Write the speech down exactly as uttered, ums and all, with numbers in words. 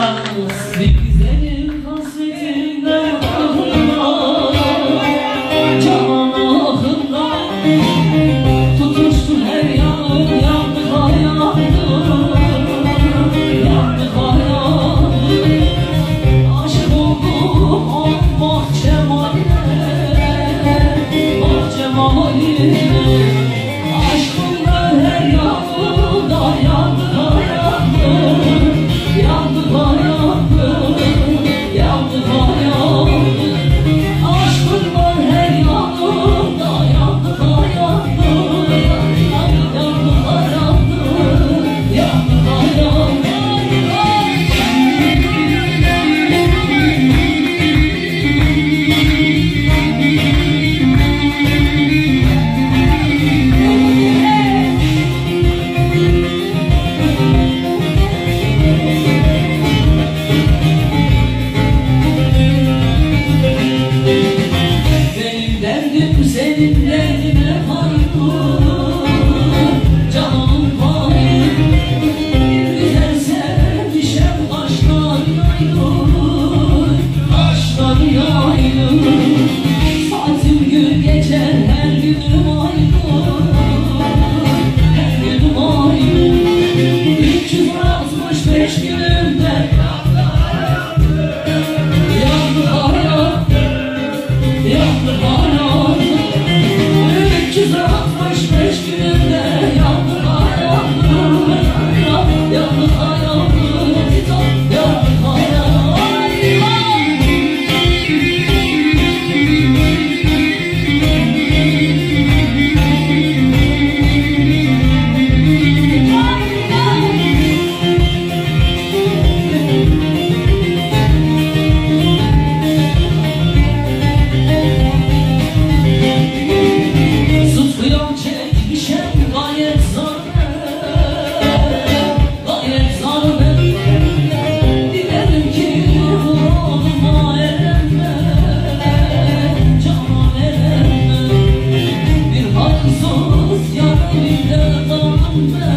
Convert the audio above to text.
Bir güzelim hasretinden ahımda, canan ahımda tutuştu her yanım, yandı hayatım, yandı hayatım. Aşık oldum ah bahçemaline, bahçemaline. Aşkımla her yanımda yandı hayatım, yandı hayatım, yandı hayatım. Aşkın var her yanımda, yandı hayatım, yandı, yandı hayatım, yandı hayatım. Senin derdine haydur, canım payı. Güzel sevmişem kaşlar yaydır, kaşlar yaydır. Saatim gün geçer her günüm aydır, her günüm aydır. üç yüz altmış beş günümde yandı hayat, yandı hayat. üç yüz altmış beş günümde yandı hayatım, yandı hayatım, yandı hayatım. Yanımda